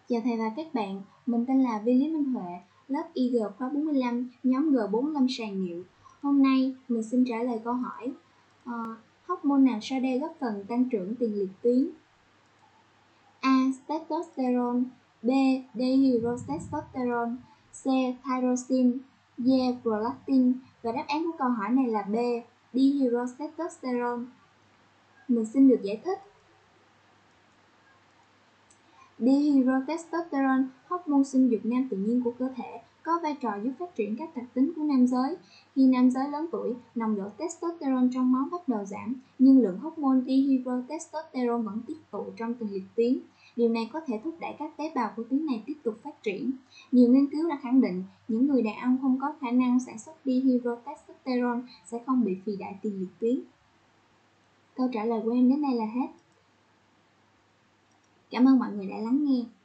Chào thầy và các bạn, mình tên là Vi Lý Minh Huệ, lớp IG khóa 45, nhóm G45 sàn nhựa. Hôm nay mình xin trả lời câu hỏi hormone nào sau đây góp phần tăng trưởng tiền liệt tuyến? A. Testosterone, B. Dihydrotestosterone, C. Thyroxine, D. Prolactin. Và đáp án của câu hỏi này là B. Dihydrotestosterone. Mình xin được giải thích. Dihydrotestosterone, hormone sinh dục nam tự nhiên của cơ thể, có vai trò giúp phát triển các đặc tính của nam giới. Khi nam giới lớn tuổi, nồng độ testosterone trong máu bắt đầu giảm, nhưng lượng hormone dihydrotestosterone vẫn tích tụ trong tiền liệt tuyến. Điều này có thể thúc đẩy các tế bào của tuyến này tiếp tục phát triển. Nhiều nghiên cứu đã khẳng định những người đàn ông không có khả năng sản xuất dihydrotestosterone sẽ không bị phì đại tiền liệt tuyến. Câu trả lời của em đến đây là hết. Cảm ơn mọi người đã lắng nghe.